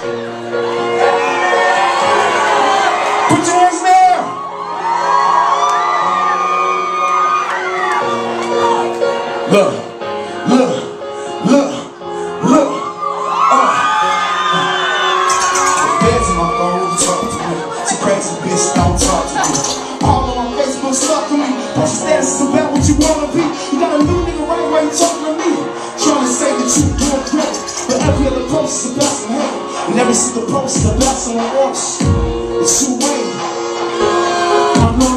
Put your hands there. Look, look, look, look. Beds in my phone, you talk to me. She crazy bitch, don't talk to me. All on my Facebook, stuck to me. Post status is about what you wanna be. You got a new nigga right where you talking to me. Trying to say that you doing great, but every other post is about some hate. And every single post is about someone else. It's too late. I'm